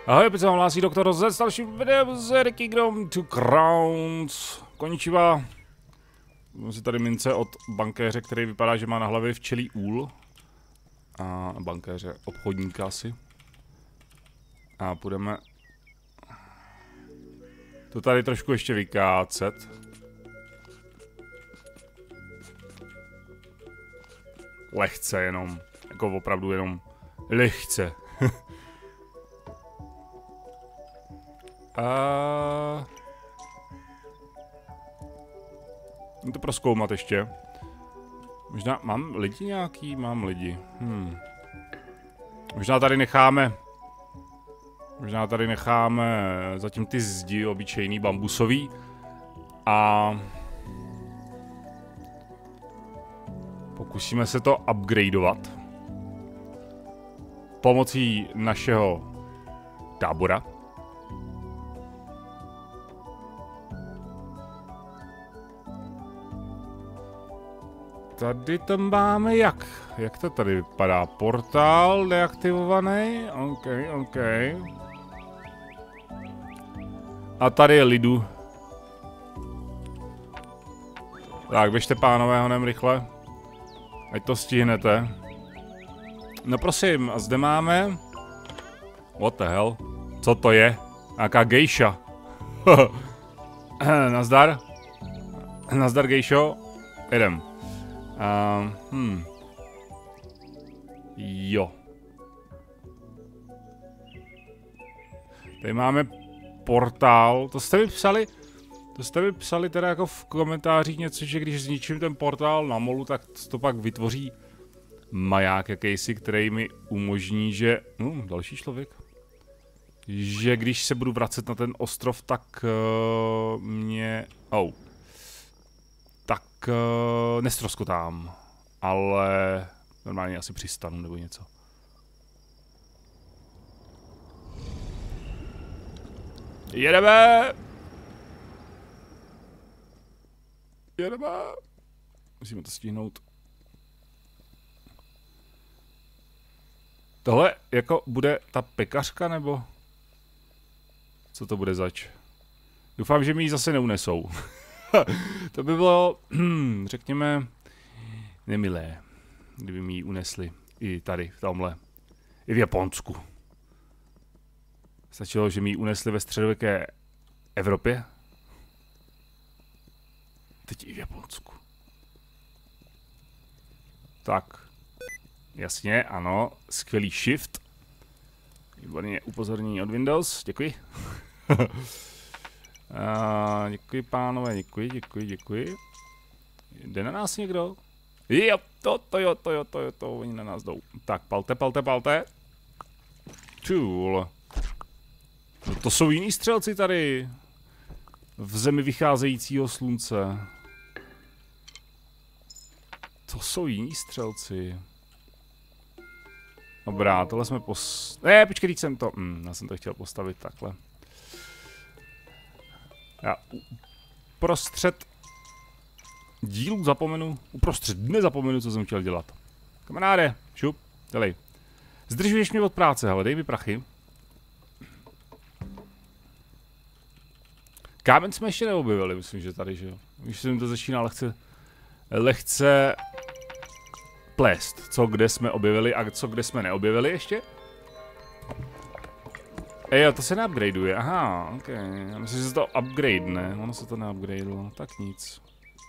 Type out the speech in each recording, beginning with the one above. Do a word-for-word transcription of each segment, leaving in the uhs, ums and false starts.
Ahoj, opět se vám hlásí doktor Z s dalším videem z The Kingdom Two Crowns. Konnichiwa. Mám si tady mince od bankéře, který vypadá, že má na hlavě včelí úl. A bankéře obchodníka asi. A půjdeme to tady trošku ještě vykácet. Lehce jenom. Jako opravdu jenom lehce. A... Můžu to prozkoumat ještě. Možná mám lidi nějaký? Mám lidi. Hmm. Možná tady necháme... Možná tady necháme zatím ty zdi obyčejný bambusový. A... Pokusíme se to upgradeovat. Pomocí našeho tábora. Tady to máme jak? Jak to tady vypadá? Portál deaktivovaný? OK, OK. A tady je lidu. Tak, běžte pánové honem rychle. Ať to stihnete. No prosím, a zde máme... What the hell? Co to je? Nějaká gejša. Nazdar. Nazdar gejšo. Jedem. Uh, hmm. Jo. Tady máme portál. To jste mi psali, to jste mi psali teda jako v komentářích něco, že když zničím ten portál na molu, tak to pak vytvoří maják jakýsi, který mi umožní, že... Uh, další člověk. Že když se budu vracet na ten ostrov, tak uh, mě... Oh. Tak uh, nestroskotám, ale normálně asi přistanu nebo něco. Jedeme! Jedeme! Musíme to stihnout. Tohle jako bude ta pekařka nebo? Co to bude zač? Doufám, že mi ji zase neunesou. To by bylo, řekněme, nemilé, kdyby mi ji unesli i tady, v tomhle, i v Japonsku. Stačilo, že mi ji unesli ve středověké Evropě. Teď i v Japonsku. Tak, jasně, ano, skvělý shift. Výborně upozornění od Windows, děkuji. Uh, děkuji pánové, děkuji, děkuji, děkuji. Jde na nás někdo? Jo, to, to jo, to jo, to jo, to oni na nás jdou. Tak, palte, palte, palte. Cool. No to jsou jiní střelci tady. V zemi vycházejícího slunce. To jsou jiní střelci. Dobrá, tohle jsme pos... Ne, počkej, teď jsem to... Hm, já jsem to chtěl postavit takhle. Já uprostřed dílu zapomenu, uprostřed dne zapomenu, co jsem chtěl dělat. Kamaráde, šup, dělej. Zdržuješ mě od práce, hele, dej mi prachy. Kámen jsme ještě neobjevili, myslím, že tady, že jo. Už jsem to začíná lehce, lehce plést. Co kde jsme objevili a co kde jsme neobjevili ještě. Ej, to se neupgradeuje, aha, ok. Já myslím, že se to upgrade, ne? Ono se to neupgradelo, tak nic.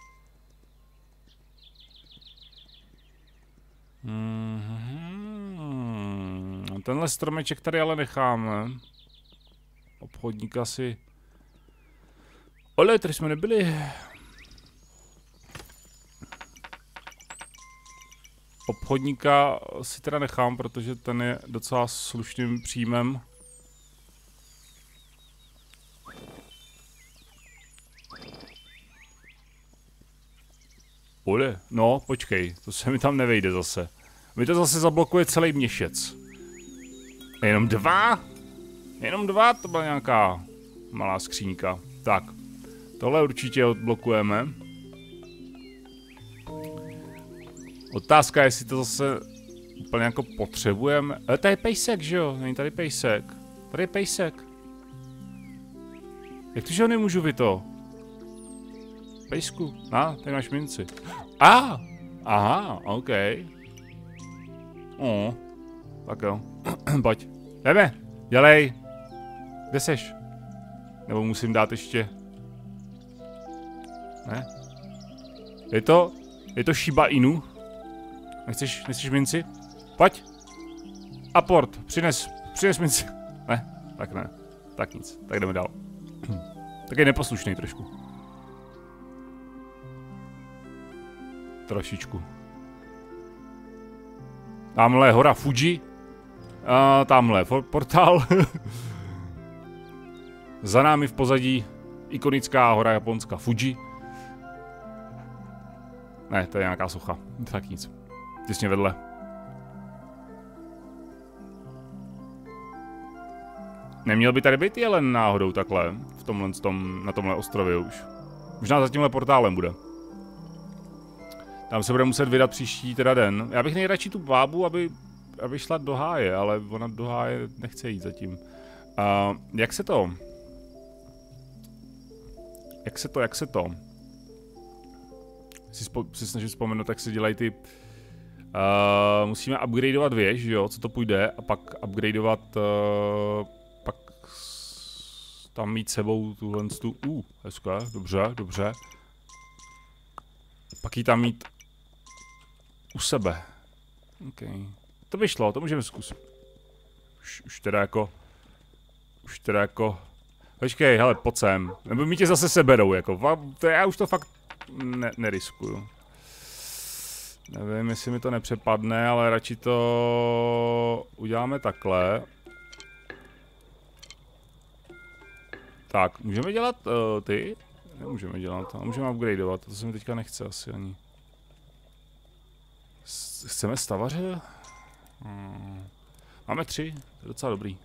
Mm-hmm. Tenhle stromeček tady ale necháme. Obchodníka si... Ole, tady jsme nebyli. Obchodníka si teda nechám, protože ten je docela slušným příjmem. Bude. No, počkej, to se mi tam nevejde zase. Mi to zase zablokuje celý měšec. Jenom dva? Jenom dva? To byla nějaká malá skřínka. Tak, tohle určitě odblokujeme. Otázka je, jestli to zase úplně jako potřebujeme. Ale tady je pejsek, že jo? Není tady pejsek. Tady je pejsek. Jak to, že ho nemůžu vy to? Pejsku, a, tady máš minci. A, ah, aha, OK. O, tak jo. Pojď. Jdeme, dělej. Kde seš? Nebo musím dát ještě... Ne? Je to... Je to Shiba Inu? Nechceš, nechceš minci? Pojď. Aport, přines, přines minci. Ne, tak ne. Tak nic, tak jdeme dál. Tak je neposlušný trošku. Trošičku. Tamhle je hora Fuji. A tamhle portál. Za námi v pozadí ikonická hora japonská Fuji. Ne, to je nějaká socha. Tak nic. Těsně vedle. Neměl by tady být jelen náhodou takhle, v tomhle, tom, na tomhle ostrově už. Možná za tímhle portálem bude. Tam se bude muset vydat příští teda den. Já bych nejradši tu bábu, aby, aby šla do háje, ale ona do háje nechce jít zatím. Uh, jak se to... Jak se to, jak se to... Si, si snažím vzpomenout, jak se dělají ty... Uh, musíme upgradeovat věž, jo, co to půjde, a pak upgradeovat... Uh, pak... Tam mít sebou tuhle tu... Uh, hezké, dobře, dobře. Pak ji tam mít... U sebe. OK. To by šlo, to můžeme zkusit. Už, už teda jako... Už teda jako... Počkej, hele, pojď sem. Nebo mi tě zase seberou, jako. To já už to fakt ne, neriskuju. Nevím, jestli mi to nepřepadne, ale radši to uděláme takhle. Tak, můžeme dělat uh, ty? Nemůžeme dělat, ale můžeme upgradeovat, to se mi teďka nechce asi ani. S chceme stavaře? Hmm. Máme tři, to je docela dobrý.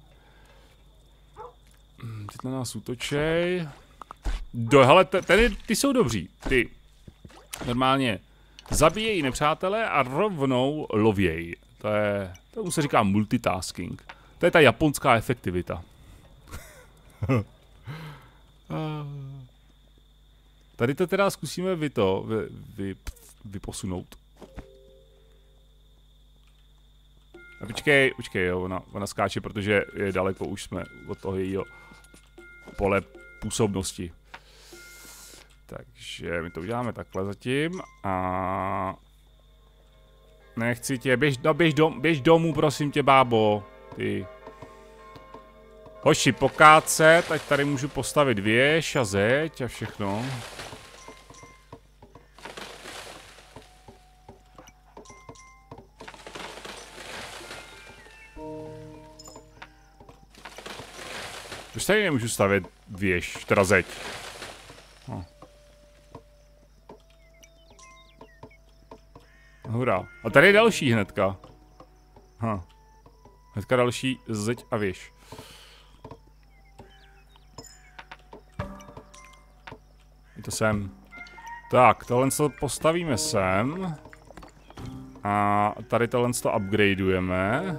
Teď na nás útočej. Do, hele, tady ty jsou dobří. Ty normálně zabíjejí nepřátelé a rovnou lovějí. To je, tomu se říká multitasking. To je ta japonská efektivita. Tady to teda zkusíme vy to, vy, vy, vyposunout. A počkej, počkej, jo, ona, ona skáče, protože je daleko, už jsme od toho jejího pole působnosti. Takže my to uděláme takhle zatím a... Nechci tě, běž, no, běž, dom, běž domů, prosím tě, bábo. Ty. Hoši, pokácet, ať tady můžu postavit věž a zeď a všechno. Proč tady nemůžu stavět věž, teda zeď? Oh. Hurá. A tady je další hnedka. Ha. Hnedka další zeď a věž. Je to sem. Tak, tohle to postavíme sem. A tady tohle to upgradeujeme.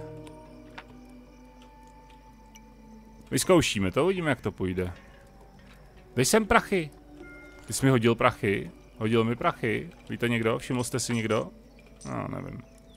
Vyzkoušíme to, uvidíme, jak to půjde. Dej sem prachy. Ty jsi mi hodil prachy. Hodil mi prachy. Víte někdo? Všiml jste si někdo? No, nevím.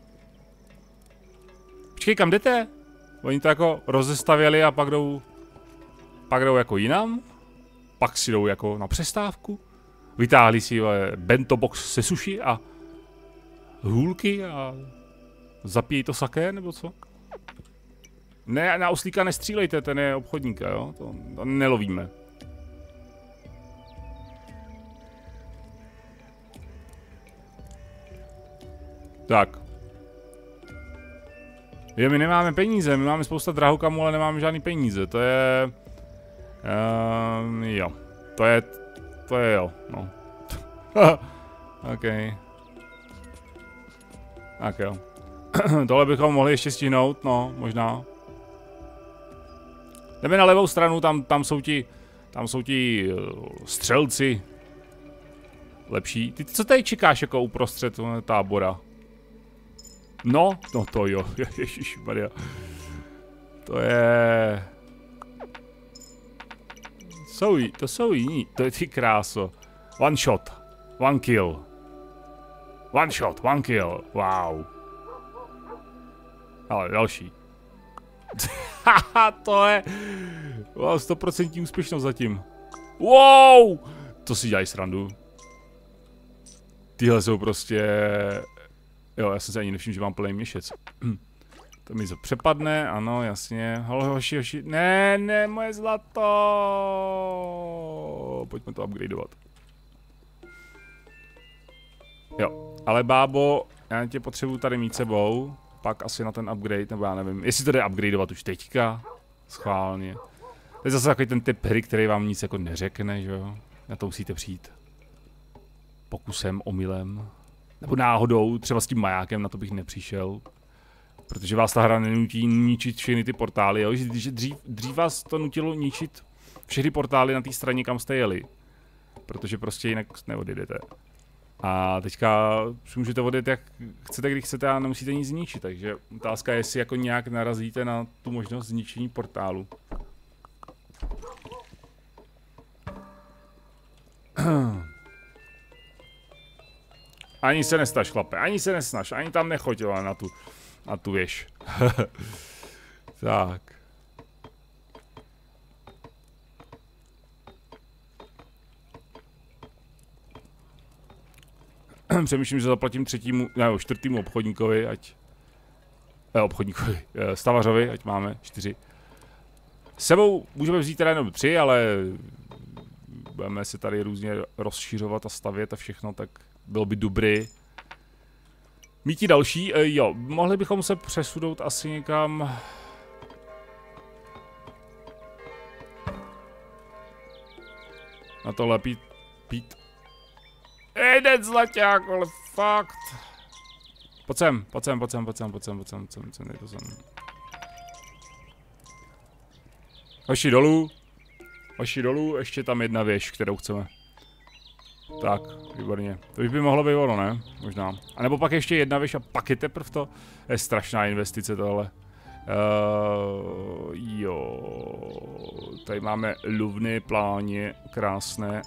Počkej, kam jdete? Oni to jako rozestavěli a pak jdou... Pak jdou jako jinam? Pak si jdou jako na přestávku? Vytáhli si bento box se sushi a... hůlky a... Zapijí to saké, nebo co? Ne, na oslíka nestřílejte, ten je obchodníka, jo? To, to nelovíme. Tak. Jo, my nemáme peníze, my máme spousta drahokamů, ale nemáme žádný peníze, to je... Um, jo. To je... To je jo, no. OK. Tak jo. Tohle bychom mohli ještě stihnout, no, možná. Jdeme na levou stranu, tam, tam jsou ti, tam jsou ti uh, střelci. Lepší. Ty co tady čekáš jako uprostřed tábora? No, no to jo, ježišmarja. To je... jsou, to jsou jiní, to je ty kráso. One shot, one kill. One shot, one kill, wow. Ale další. Haha, to je... Wow, sto procent úspěšnost zatím. Wow! To si dělají srandu. Tyhle jsou prostě... Jo, já jsem se ani nevšiml, že mám plný měšec. To mi to přepadne, ano, jasně. Halo, hoši, hoši. Ne, ne, moje zlato! Pojďme to upgradeovat. Jo, ale bábo, já tě potřebuji tady mít sebou. Pak asi na ten upgrade, nebo já nevím, jestli to jde upgradeovat už teďka. Schválně. To je zase takový ten typ hry, který vám nic jako neřekne, že jo. Na to musíte přijít. Pokusem, omylem. Nebo náhodou, třeba s tím majákem, na to bych nepřišel. Protože vás ta hra nenutí ničit všechny ty portály, jo? Že dřív, dřív vás to nutilo ničit všechny portály na té straně, kam jste jeli. Protože prostě jinak neodjedete. A teďka můžete odjet jak chcete, když chcete a nemusíte nic zničit, takže otázka je, jestli jako nějak narazíte na tu možnost zničení portálu. Ani se nesnaž, chlape, ani se nesnaž, ani tam nechoď na tu, na tu věž. Tak. Přemýšlím, že zaplatím třetímu, ne, čtvrtýmu obchodníkovi, ať... Eh, obchodníkovi, eh, stavařovi, ať máme čtyři. S sebou můžeme vzít teda jenom tři, ale... Budeme se tady různě rozšiřovat a stavět a všechno, tak bylo by dobrý. Míti další, eh, jo, mohli bychom se přesunout asi někam... Na tohle pít... pít... Ejde zlaťák, ale fakt. Pojď sem, pojď sem, pojď sem, pojď sem, pojď sem, pojď sem, pojď sem, pojď sem, to sem. Hoši dolů. Hoši dolů, ještě tam jedna věž, kterou chceme. Tak, výborně. To už by mohlo být ono, ne? Možná. A nebo pak ještě jedna věž a pak je teprve to. Je strašná investice tohle. Uh, jo. Tady máme luvny, pláně, krásné.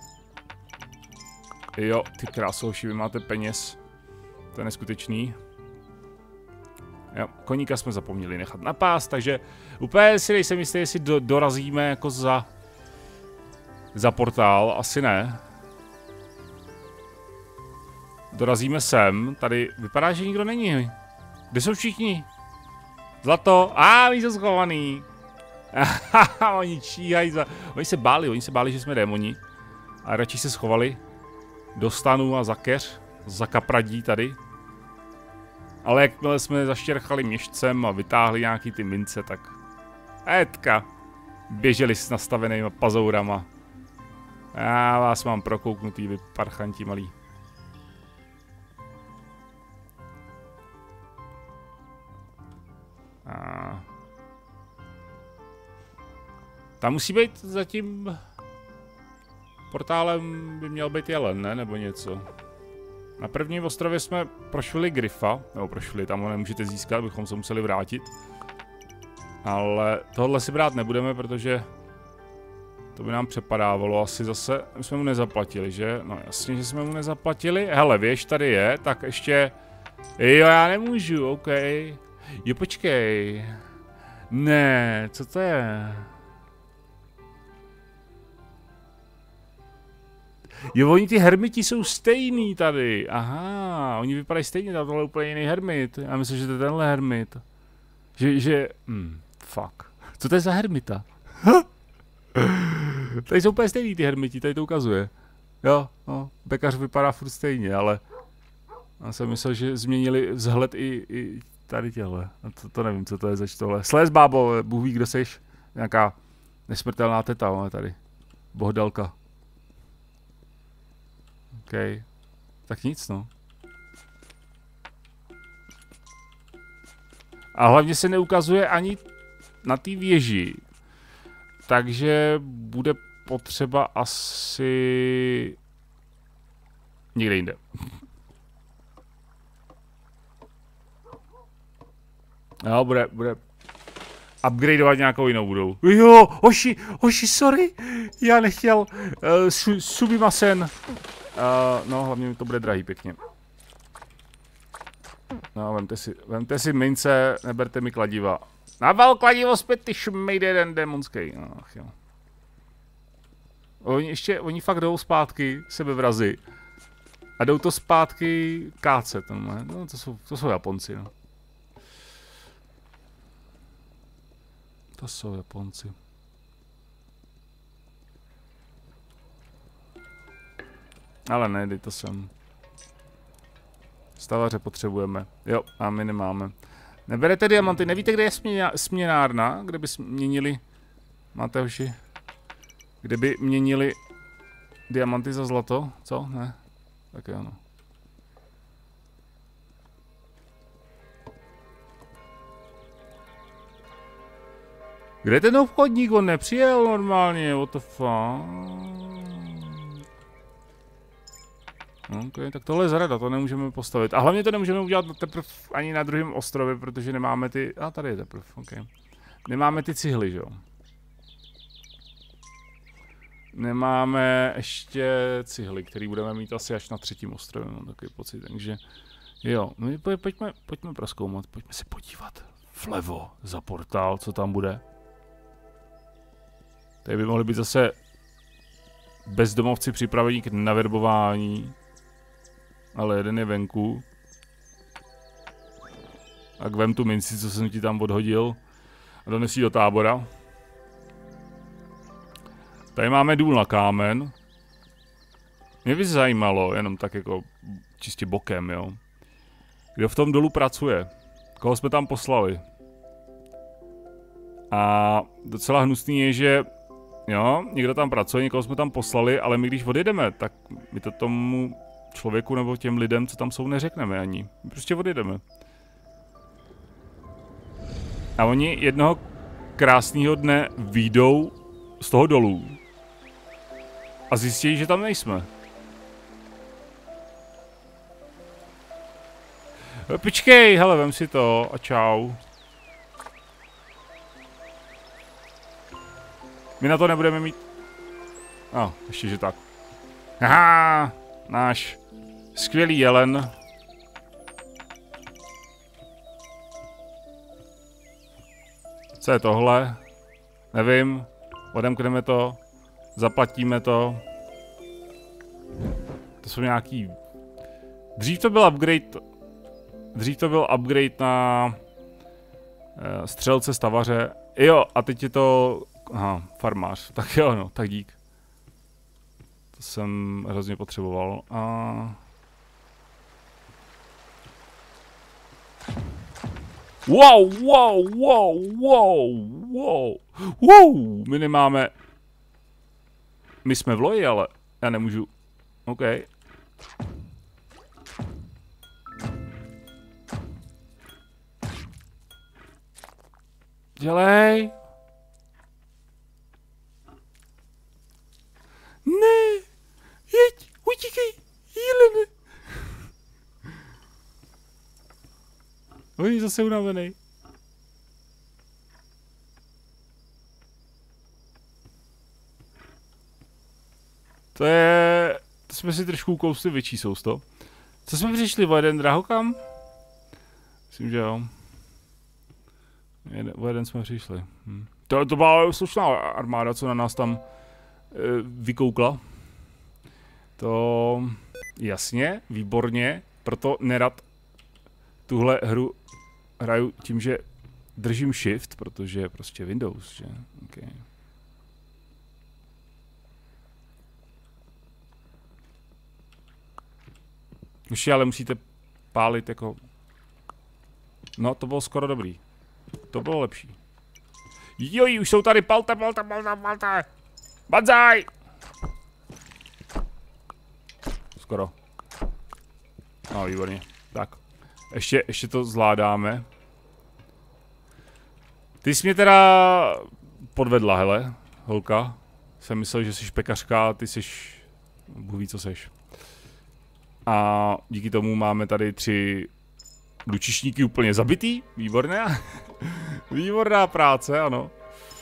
Jo, ty krásouši, vy máte peněz. To je neskutečný. Jo, koníka jsme zapomněli nechat na pás, takže úplně si nejsem jistý, jestli do, dorazíme jako za... Za portál, asi ne. Dorazíme sem, tady vypadá, že nikdo není. Kde jsou všichni? Zlato, a ah, oni jsou schovaný. Oni číhají za... Oni se báli, oni se báli, že jsme démoni. A radši se schovali. Dostanu a zakeř, zakapradí tady. Ale jakmile jsme zaštěrchali měšcem a vytáhli nějaký ty mince, tak... Etka. Běželi s nastavenýma pazourama. Já vás mám prokouknutý, vy parchanti malí. A... Tam musí být zatím... Portálem by měl být jelen, ne? Nebo něco. Na prvním ostrově jsme prošli Gryfa, nebo prošli, tam ho nemůžete získat, bychom se museli vrátit. Ale tohle si brát nebudeme, protože to by nám přepadávalo asi zase. My jsme mu nezaplatili, že? No jasně, že jsme mu nezaplatili. Hele, věž tady je, tak ještě... Jo, já nemůžu, OK. Jo, počkej. Ne, co to je? Jo, oni ty hermiti jsou stejný tady. Aha, oni vypadají stejně, tohle je úplně jiný hermit. Já myslím, že to je tenhle hermit. Že, že, hm, fuck. Co to je za hermita? Tady jsou úplně stejný ty hermiti, tady to ukazuje. Jo, no, pekař vypadá furt stejně, ale... Já jsem myslel, že změnili vzhled i, i tady těhle. To, to nevím, co to je zač tohle. Sléz, bábo, Bůh ví, kdo seš. Nějaká nesmrtelná teta, máme tady. Bohdalka. OK. Tak nic, no. A hlavně se neukazuje ani na té věži. Takže bude potřeba asi... někde jinde. Jo, bude, bude... upgradeovat nějakou jinou budou. Jo, hoši, hoši, sorry, já nechtěl, uh, su, subimasen. Uh, no, hlavně mi to bude drahý pěkně. No, vemte si, vemte si mince, neberte mi kladiva. Naval kladivo zpět, ty šmejde jeden démonský. No, ach jo. Oni ještě, oni fakt jdou zpátky, sebevrazy. A jdou to zpátky kácet, no, no to jsou, to jsou Japonci, no. To jsou Japonci. Ale ne, dej to sem. Stavaře potřebujeme. Jo, a my nemáme. Neberete diamanty, nevíte, kde je směna, směnárna? Kde by měnili... Máte hoši? Kde by měnili diamanty za zlato? Co? Ne? Tak jo, no. Kde je ten obchodník? On nepřijel normálně, what the fuck? Ok, tak tohle je zrada, to nemůžeme postavit. A hlavně to nemůžeme udělat teprve ani na druhém ostrově, protože nemáme ty... A tady je teprve, ok. Nemáme ty cihly, že jo? Nemáme ještě cihly, který budeme mít asi až na třetím ostrově, mám takový pocit, takže... Jo, my pojďme, pojďme prozkoumat, pojďme se podívat vlevo za portál, co tam bude. Tady by mohli být zase bezdomovci připravení k naverbování. Ale jeden je venku. Tak vem tu minci, co jsem ti tam odhodil. A donesí do tábora. Tady máme důl na kámen. Mě by zajímalo, jenom tak jako čistě bokem, jo. Kdo v tom dolu pracuje? Koho jsme tam poslali? A docela hnusný je, že jo, někdo tam pracuje, někoho jsme tam poslali, ale my když odjedeme, tak my to tomu člověku nebo těm lidem, co tam jsou, neřekneme ani. My prostě odjedeme. A oni jednoho krásného dne vyjdou z toho dolů a zjistí, že tam nejsme. Počkej, hele, vem si to a čau. My na to nebudeme mít... A, oh, ještě že tak. Haha, náš skvělý jelen. Co je tohle? Nevím. Odemkneme to. Zaplatíme to. To jsou nějaký... Dřív to byl upgrade... Dřív to byl upgrade na... Uh, střelce stavaře. Jo, a teď je to... Aha, farmář. Tak jo, no, tak dík. To jsem hrozně potřeboval. A... Wow, wow, wow, wow, wow, wow, my nemáme... My jsme v loji, ale já nemůžu... OK. Dělej! Ne! Jeď! Utíkej! Jílene! On je zase unavený. To je... To jsme si trošku kousli větší sousto. Co jsme přišli? O jeden drahokam? Myslím, že jo. Jeden, o jeden jsme přišli. Hm. To, to byla slušná armáda, co na nás tam e, vykoukla. To... Jasně, výborně. Proto nerad tuhle hru hraju tím, že držím shift, protože je prostě Windows, že? Okay. Už ale musíte pálit jako... No, to bylo skoro dobrý. To bylo lepší. Joj, už jsou tady, palte, palte, palte, palte! Banzai! Skoro. No, výborně. Tak. Ještě, ještě to zvládáme. Ty jsi mě teda podvedla, hele, holka. Jsem myslel, že jsi pekařka, ty jsi... Bůh ví, co seš. A díky tomu máme tady tři Lučišníky úplně zabitý, výborná. Výborná práce, ano.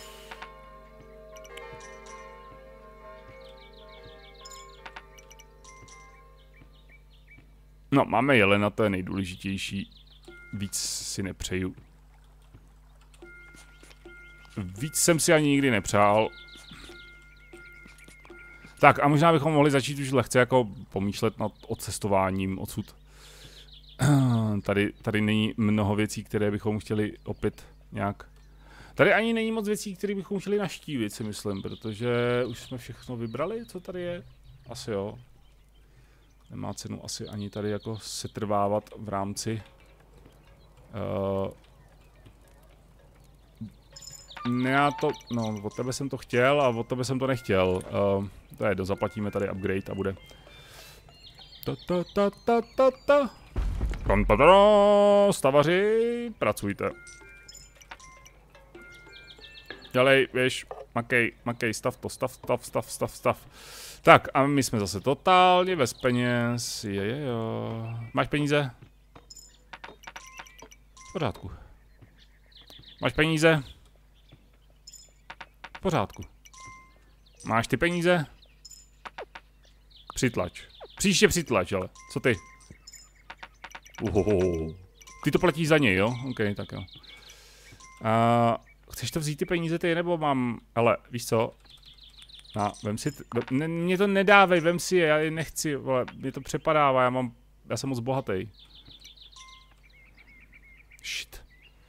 No, máme jelena, to je nejdůležitější. Víc si nepřeju. Víc jsem si ani nikdy nepřál. Tak a možná bychom mohli začít už lehce jako pomýšlet nad odcestováním odsud. Tady, tady není mnoho věcí, které bychom chtěli opět nějak... Tady ani není moc věcí, které bychom chtěli naštívit, si myslím, protože už jsme všechno vybrali, co tady je. Asi jo. Nemá cenu asi ani tady jako setrvávat v rámci... Uh, já to, no, od tebe jsem to chtěl a od tebe jsem to nechtěl. Uh, to je, dozaplatíme tady upgrade a bude. Ta ta ta ta ta ta. Stavaři, pracujte. Dělej, běž, makej, makej, stav to, stav, stav, stav, stav, stav. Tak a my jsme zase totálně bez peněz. Je, je, jo. Máš peníze? V pořádku. Máš peníze? V pořádku. Máš ty peníze? Přitlač. Příště přitlač, ale. Co ty? Uhoho. Ty to platíš za něj, jo? OK, tak jo. Uh, chceš to vzít ty peníze ty, nebo mám... Ale, víš co? No, vem si... Ne, mě to nedávej, vem si je, já je nechci, vole, mě to přepadává, já mám... Já jsem moc bohatý. Shit.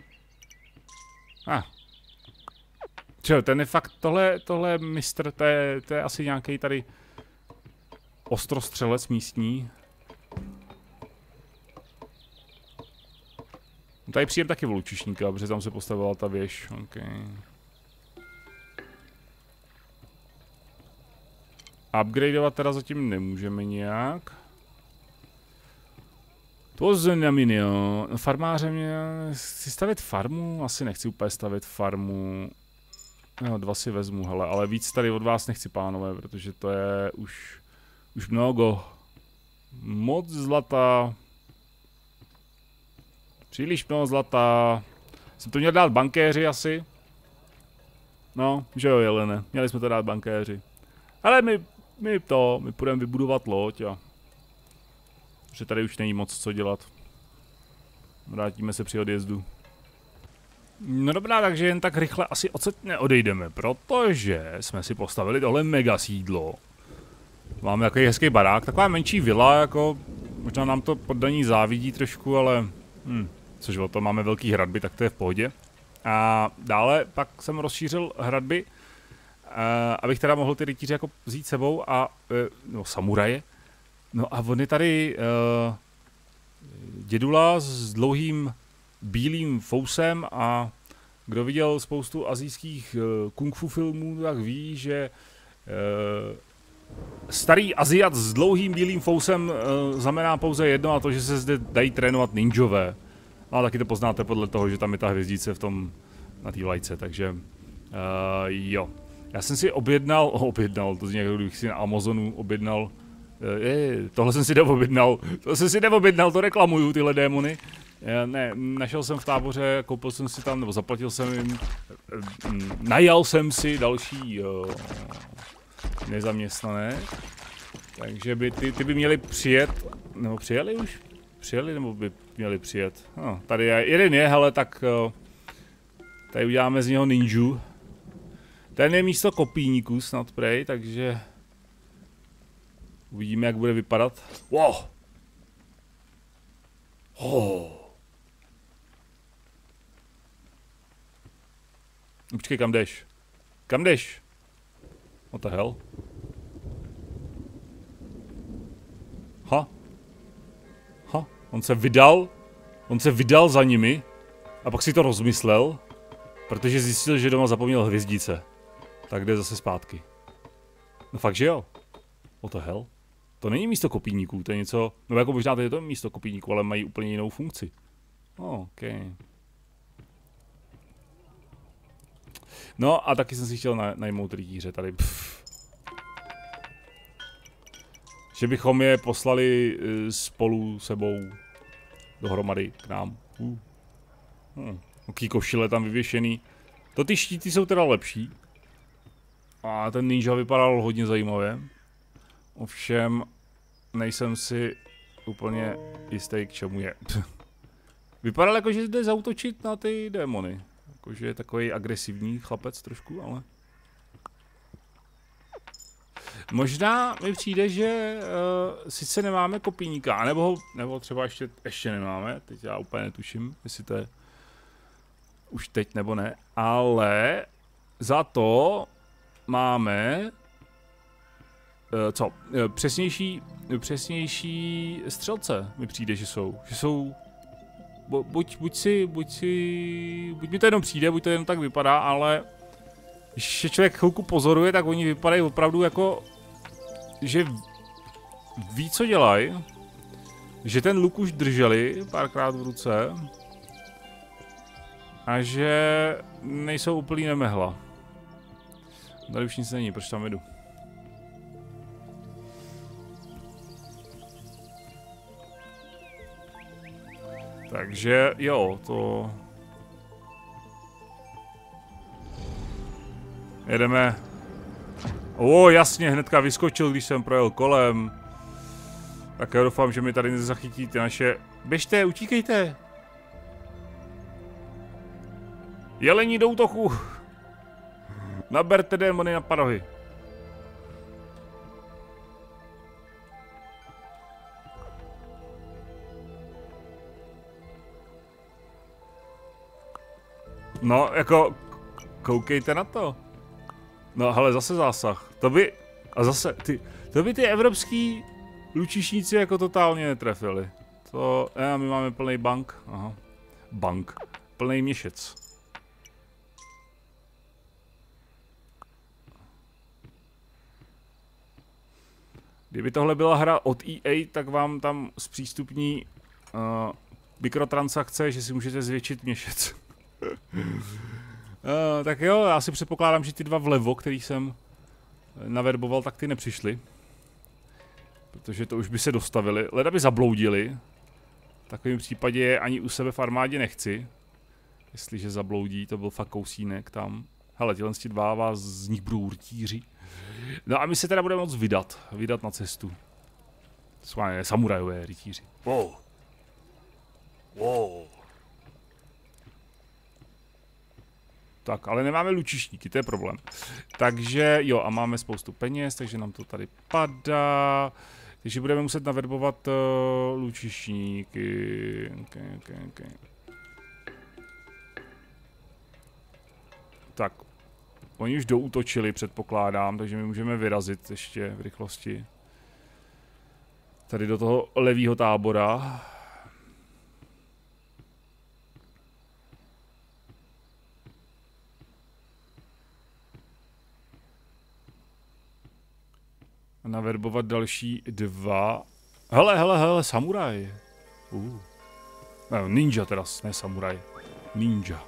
Ah. Čo, ten je fakt, tohle, tohle je mistr, to je, to je asi nějaký tady ostrostřelec místní. Tady přijem taky v lučišníka, protože tam se postavila ta věž, okay. Upgradeovat teda zatím nemůžeme nějak. To znamená, jo. Farmáře mě... Chci stavět farmu? Asi nechci úplně stavět farmu. Jo, dva si vezmu, hele, ale víc tady od vás nechci, pánové, protože to je už... Už mnoho. Moc zlata. Příliš mnoho zlata. Jsem to měl dát bankéři asi. No, že jo, Jelene. Měli jsme to dát bankéři. Ale my, my to, my půjdeme vybudovat loď a... Že tady už není moc co dělat. Vrátíme se při odjezdu. No dobrá, takže jen tak rychle asi odsud neodejdeme, protože jsme si postavili tohle mega sídlo. Máme takový hezký barák, taková menší vila, jako... Možná nám to poddaní závidí trošku, ale... Hm, což o to máme velký hradby, tak to je v pohodě. A dále pak jsem rozšířil hradby, uh, abych teda mohl ty rytíře jako vzít sebou a... Uh, no, samuraje. No a on je tady... Uh, dědula s dlouhým bílým fousem a... Kdo viděl spoustu asijských uh, kung fu filmů, tak ví, že... Uh, starý Aziat s dlouhým bílým fousem uh, znamená pouze jedno, a to, že se zde dají trénovat ninjové. No a taky to poznáte podle toho, že tam je ta hvězdice v tom, na té vlajce, takže uh, jo. Já jsem si objednal, oh, objednal, to zní jako kdybych si na Amazonu objednal, uh, je, tohle jsem si neobjednal, to jsem si neobjednal, to reklamuju tyhle démony. Já, ne, našel jsem v táboře, koupil jsem si tam, nebo zaplatil jsem jim, najal jsem si další uh, nezaměstnané, takže by ty, ty by měli přijet, nebo přijeli už? Přijeli, nebo by měli přijet? No, tady je, jeden je, hele, tak uh, tady uděláme z něho ninju. Ten je místo kopíníků snad prej, takže uvidíme, jak bude vypadat. Wow! Oh. Počkej, kam jdeš? Kam jdeš? What the hell? Ha? Ha? On se vydal? On se vydal za nimi? A pak si to rozmyslel? Protože zjistil, že doma zapomněl hvězdice. Tak jde zase zpátky. No fakt, že jo? What the hell? To není místo kopíníků, to je něco... No jako možná to je to místo kopíníků, ale mají úplně jinou funkci. Oh, OK. No a taky jsem si chtěl na, najmout rytíře tady. Pff. Že bychom je poslali uh, spolu sebou. dohromady k nám. Uh. Hmm. Taký košile tam vyvěšený. To ty štíty jsou teda lepší. A ten ninja vypadal hodně zajímavě. Ovšem nejsem si úplně jistý, k čemu je. Vypadal jako, že jde zaútočit na ty démony. Jakože je takový agresivní chlapec trošku, ale... Možná mi přijde, že uh, sice nemáme kopíníka, nebo, ho, nebo třeba ještě, ještě nemáme, teď já úplně netuším, jestli to je už teď nebo ne, ale za to máme uh, co, uh, přesnější, přesnější střelce mi přijde, že jsou, že jsou, bu, buď, buď si, buď si, buď mi to jenom přijde, buď to jenom tak vypadá, ale když člověk chvilku pozoruje, tak oni vypadají opravdu jako, že ví, co dělají, že ten luk už drželi párkrát v ruce a že nejsou úplný nemehla. Tady už nic není, proč tam jdu? Takže jo, to... Jedeme. O, jasně, hnedka vyskočil, když jsem projel kolem. Tak já doufám, že mi tady nezachytí ty naše... Běžte, utíkejte! Jelení do útoku! Naberte démony na parohy. No, jako... Koukejte na to. No, hele, zase zásah. To by... A zase, ty... To by ty evropský lučišníci jako totálně netrefili. To... Ne, my máme plný bank. Aha. Bank. Plný měšec. Kdyby tohle byla hra od E A, tak vám tam zpřístupní uh, mikrotransakce, že si můžete zvětšit měšec. Uh, tak jo, já si předpokládám, že ty dva vlevo, který jsem naverboval, tak ty nepřišli. Protože to už by se dostavili. Leda by zabloudili. V takovém případě je ani u sebe v armádě nechci. Jestliže zabloudí, to byl fakt kousínek tam. Hele, tyhle dva vás z nich budou urtíři. No a my se teda budeme moc vydat. Vydat na cestu. Sváně, samurajové rytíři. Wow. Wow. Tak, ale nemáme lučišníky, to je problém. Takže jo, a máme spoustu peněz, takže nám to tady padá. Takže budeme muset naverbovat uh, lučišníky. Okay, okay, okay. Tak, oni už doútočili, předpokládám, takže my můžeme vyrazit ještě v rychlosti. Tady do toho levýho tábora. Naverbovat další dva. Hele, hele, hele, samuraj. Uh. No, ninja teda, ne samuraj. Ninja.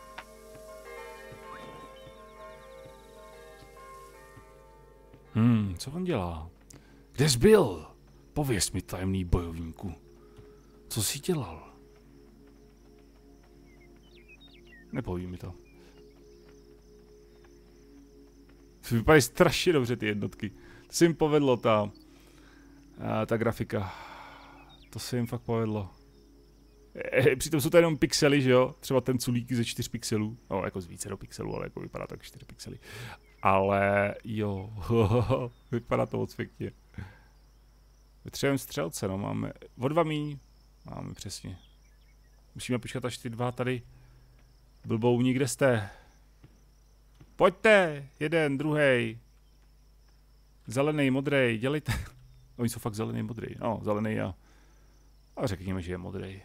Hmm, co on dělá? Kde jsi byl? Pověz mi, tajemný bojovníku. Co jsi dělal? Nepoví mi to. Vypadají strašně dobře ty jednotky. To se jim povedlo, ta, ta grafika. To se jim fakt povedlo. E, přitom jsou to jenom pixely, že jo? Třeba ten culík ze čtyř pixelů. No, jako z více do pixelů, ale jako vypadá tak čtyři pixely. Ale jo, vypadá to moc pěkně. Vytřebujeme střelce, no, máme o dva míň. Máme přesně. Musíme počkat, až ty dva tady blbouni, kde jste. Pojďte, jeden, druhý. Zelený, modrý, dělejte. Oni jsou fakt zelený, modrý. No, zelený a... A řekněme, že je modrý.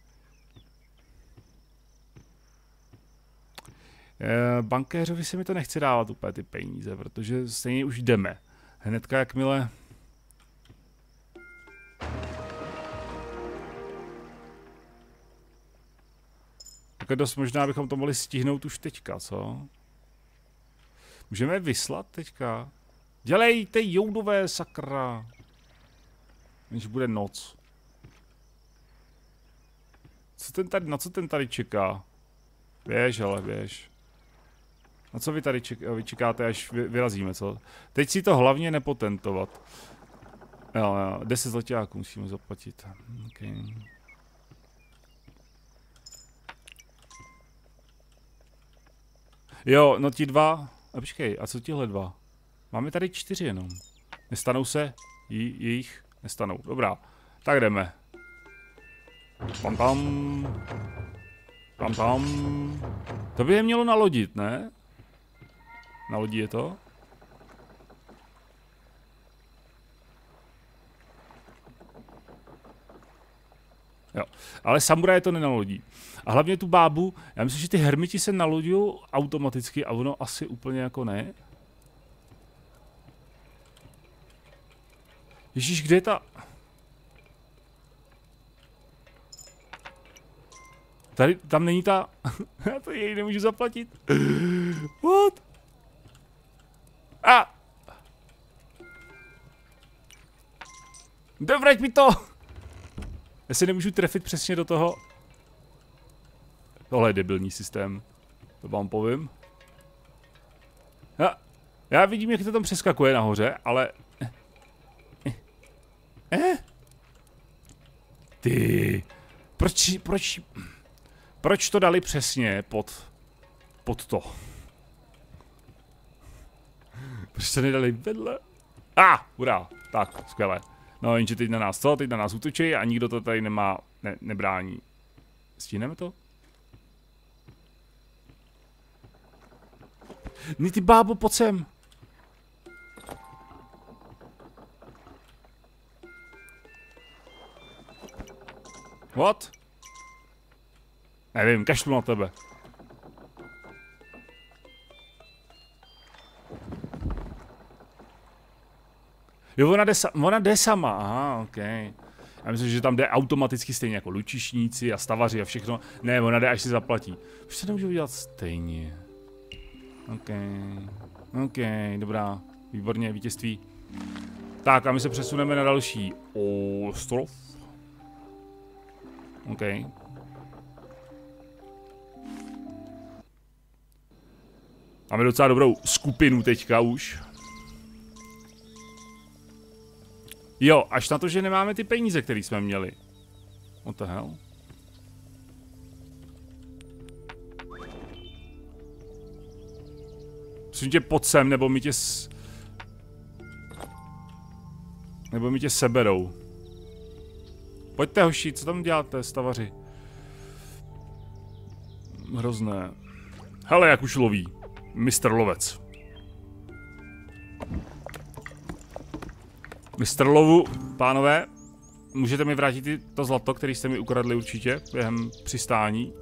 E, bankéřovi se mi to nechce dávat úplně ty peníze, protože stejně už jdeme. Hnedka jakmile... Tak dost možná bychom to mohli stihnout už teďka, co? Můžeme je vyslat teďka? Dělejte joudové, sakra. Než bude noc. Co ten tady, na co ten tady čeká? Běž, ale běž. Na co vy tady ček, vy čekáte, až vy, vyrazíme, co? Teď si to hlavně nepotentovat. Jo, jo, deset zlaťáků musíme zaplatit. Okay. Jo, no ti dva. A počkej, a co tihle dva? Máme tady čtyři jenom. Nestanou se? J jejich? Nestanou. Dobrá. Tak jdeme. Pam pam. Pam pam. To by je mělo nalodit, ne? Na lodi je to? Jo, ale samuraje to nenalodí. A hlavně tu bábu, já myslím, že ty hermiti se nalodí automaticky a ono asi úplně jako ne. Ježíš, kde je ta... Tady, tam není ta... Já to jej nemůžu zaplatit. What? A! Dovrať mi to! Já si nemůžu trefit přesně do toho. Tohle je debilní systém. To vám povím. Já, já vidím, jak to tam přeskakuje nahoře, ale... Eh? Ty... Proč, proč... Proč to dali přesně pod... pod to? Proč to nedali vedle? A, ah, hurá, tak, skvěle. No, jenže teď na nás co? Teď na nás útočí a nikdo to tady nemá, ne, nebrání. Stíneme to? Ní ty bábo, pojď sem. What? Nevím, kašlu na tebe. Jo, ona jde, sa ona jde sama, aha, ok. Já myslím, že tam jde automaticky stejně jako lučišníci a stavaři a všechno. Ne, ona jde, až si zaplatí. Už se nemůžu udělat stejně. Ok, ok, dobrá, výborně, vítězství. Tak a my se přesuneme na další ostrov. Ok. Máme docela dobrou skupinu teďka už. Jo, až na to, že nemáme ty peníze, které jsme měli. What the hell? Prosím tě, pojď sem, nebo mi tě s... Nebo mi tě seberou. Pojďte, hoši, co tam děláte, stavaři? Hrozné. Hele, jak už loví. mister Lovec. mister Lovu, pánové, můžete mi vrátit to zlato, který jste mi ukradli určitě během přistání?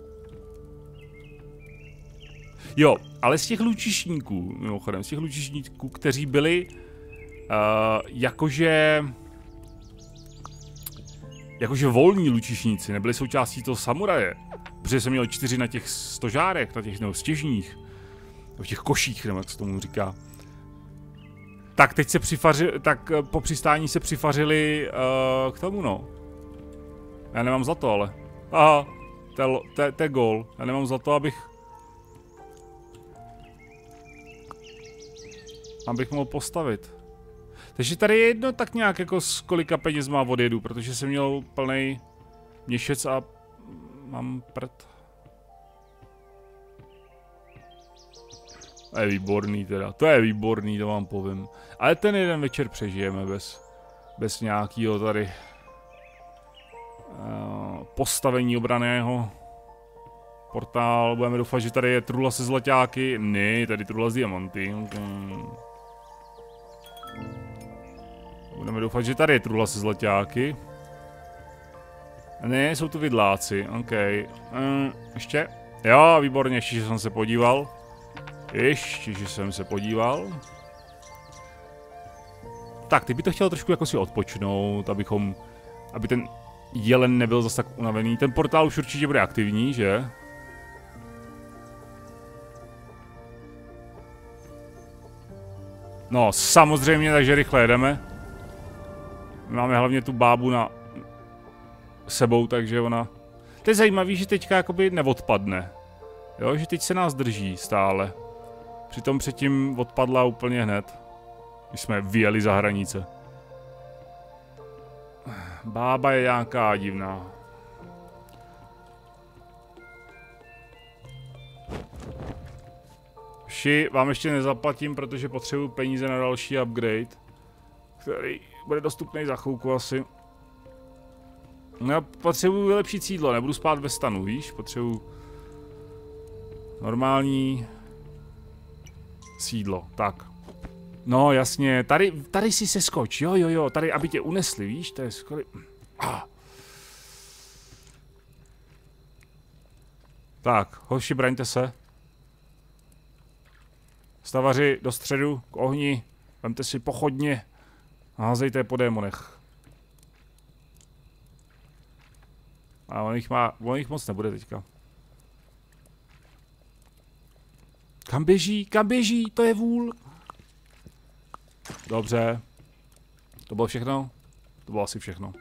Jo, ale z těch lučišníků, mimochodem, z těch lučišníků, kteří byli uh, jakože... Jakože volní lučišníci, nebyli součástí toho samuraje. Protože jsem měl čtyři na těch stožárech, na těch nebo stěžních. V těch koších, nebo jak se tomu říká. Tak teď se přifařili, tak po přistání se přifařili uh, k tomu, no. Já nemám zlato, ale. Aha, to je gól. Já nemám zlato, abych... Abych mohl postavit. Takže tady je jedno tak nějak jako s kolika peněz má odjedu, protože jsem měl plnej měšec a mám prd. To je výborný teda, to je výborný, to vám povím. Ale ten jeden večer přežijeme bez, bez nějakého tady uh, postavení obraného. Portál, budeme doufat, že tady je trula se zlaťáky. Ne, tady trula z diamanty. Okay. Budeme doufat, že tady je trula se zlaťáky. Ne, jsou tu vidláci, ok. Um, ještě? Jo, výborně, ještě, že jsem se podíval. Ještě, že jsem se podíval. Tak, ty by to chtěl trošku jako si odpočnout, abychom... Aby ten jelen nebyl zase tak unavený. Ten portál už určitě bude aktivní, že? No, samozřejmě, takže rychle jedeme. Máme hlavně tu bábu na sebou, takže ona... to je zajímavé, že teďka jakoby neodpadne. Jo, že teď se nás drží stále. Přitom předtím odpadla úplně hned. Když jsme vyjeli za hranice. Bába je nějaká divná. Ši, vám ještě nezaplatím, protože potřebuji peníze na další upgrade. Který bude dostupný za chvilku asi. No já potřebuji vylepšit sídlo, nebudu spát ve stanu, víš? Potřebuji normální sídlo, tak. No jasně, tady, tady si se skoč, jo jo jo, tady aby tě unesli, víš? To je skvělý. Ah. Tak, hoši, braňte se. Stavaři do středu, k ohni, vemte si pochodně a házejte po démonech. A on jich má, on jich moc nebude teďka. Kam běží, kam běží, to je vůl. Dobře. To bylo všechno? To bylo asi všechno.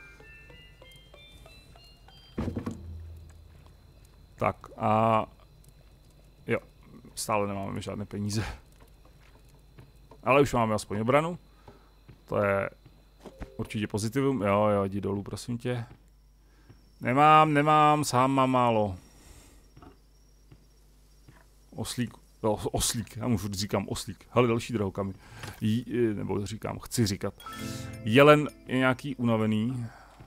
Tak a... Jo, stále nemáme žádné peníze. Ale už máme aspoň obranu. To je určitě pozitivum. Jo, jo, jdi dolů, prosím tě. Nemám, nemám, sám mám málo. Oslík, no, oslík, já už říkám oslík. Hele, další drahokamy. J, nebo říkám, chci říkat. Jelen je nějaký unavený.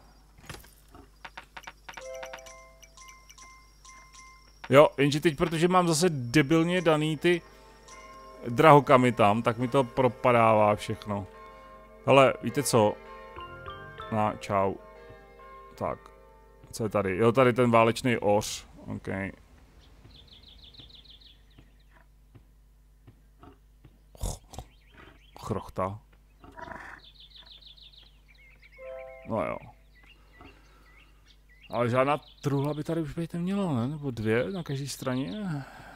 Jo, jenže teď, protože mám zase debilně daný ty drahokamy tam, tak mi to propadává všechno. Hele, víte co? Na, čau. Tak. Co je tady? Jo, tady ten válečný oř. OK. Chrochta. No jo. Ale žádná truhla by tady už být neměla, ne? Nebo dvě na každé straně?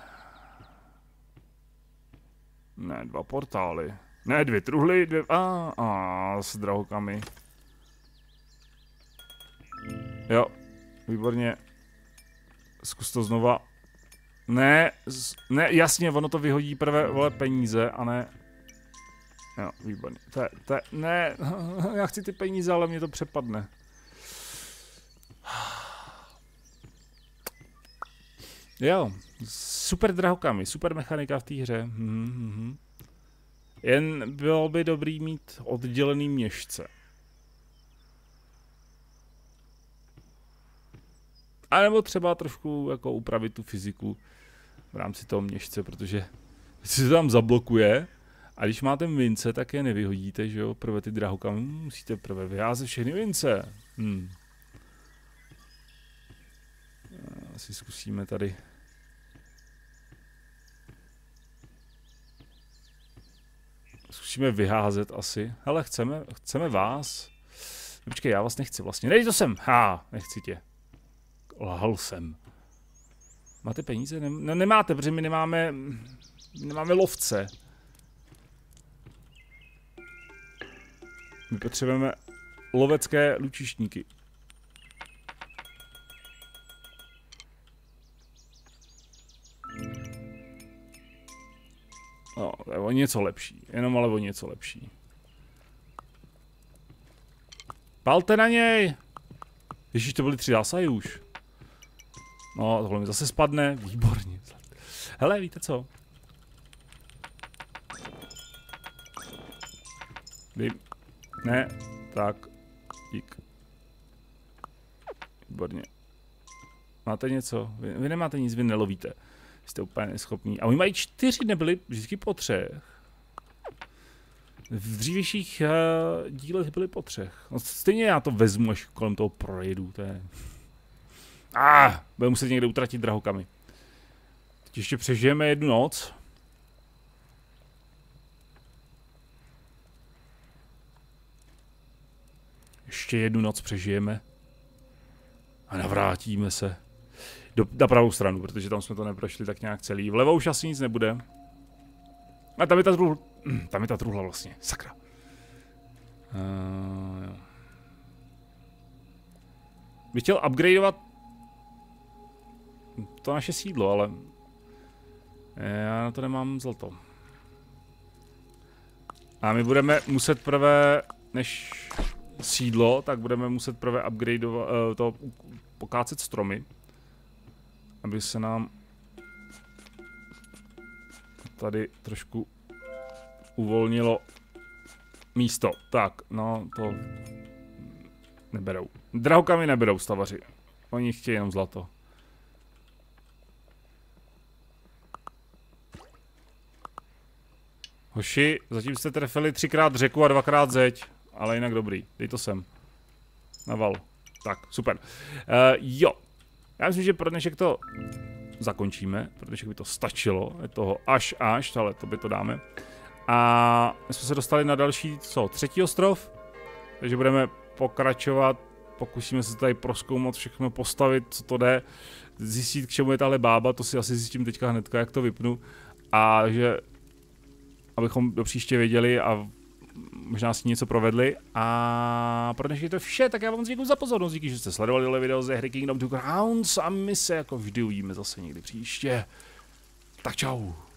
Ne, dva portály. Ne, dvě truhly, dvě... A, a s drahokamy. Jo, výborně. Zkus to znova. Ne, z, ne, jasně, ono to vyhodí prvé, vole, peníze, a ne... Jo, výborně. To je, to je, ne, já chci ty peníze, ale mě to přepadne. Jo, super drahokamy, super mechanika v té hře. Mm-hmm. Jen bylo by dobrý mít oddělený měšce. A nebo třeba trošku jako upravit tu fyziku v rámci toho měšce, protože si to tam zablokuje a když máte mince, tak je nevyhodíte, že jo? Prvé ty drahokamy musíte prvé vyházet všechny mince. Hmm. Asi zkusíme tady. Zkusíme vyházet asi. Hele, chceme, chceme vás. Počkej, já vás nechci vlastně. Dej to sem. Ha, nechci tě. Lhal jsem. Máte peníze? Nem, no nemáte, protože my nemáme, nemáme lovce. My potřebujeme lovecké lučišníky. No, to je o něco lepší. Jenom ale o něco lepší. Palte na něj! Ježíš, to byly tři zásahy už. No, tohle mi zase spadne. Výborně. Hele, víte co? Vy... Ne, tak. Dík. Výborně. Máte něco? Vy, vy nemáte nic, vy nelovíte. Jste úplně neschopní. A oni mají čtyři, nebyli vždycky po třech. V dřívějších uh, dílech byly po třech. No, stejně já to vezmu, až kolem toho projedu. To je... Ah, budeme muset někde utratit drahokamy. Teď ještě přežijeme jednu noc. Ještě jednu noc přežijeme. A navrátíme se. Do, na pravou stranu, protože tam jsme to neprošli tak nějak celý. Vlevo už asi nic nebude. A tam je ta truhla. Tam je ta truhla vlastně. Sakra. Uh, jo. Bych chtěl upgradeovat to naše sídlo, ale já na to nemám zlato. A my budeme muset prvé, než sídlo, tak budeme muset prvé upgradeovat, uh, to pokácet stromy, aby se nám tady trošku uvolnilo místo. Tak, no to neberou. Drahokamy neberou stavaři. Oni chtějí jenom zlato. Hoši, zatím jste trefili třikrát řeku a dvakrát zeď, ale jinak dobrý. Dej to sem. Naval. Tak, super. Uh, jo. Já myslím, že pro dnešek to zakončíme, pro dnešek by to stačilo. Je toho až až, ale to by to dáme. A my jsme se dostali na další, co, třetí ostrov? Takže budeme pokračovat, pokusíme se tady prozkoumat všechno, postavit, co to jde, zjistit, k čemu je tahle bába, to si asi zjistím teďka hnedka, jak to vypnu. A že, abychom do příště věděli a možná si něco provedli. A pro dnešek je to vše, tak já vám děkuji za pozornost, díky, že jste sledovali tohle video ze hry Kingdom Two Crowns a my se jako vždy uvidíme zase někdy příště. Tak čau.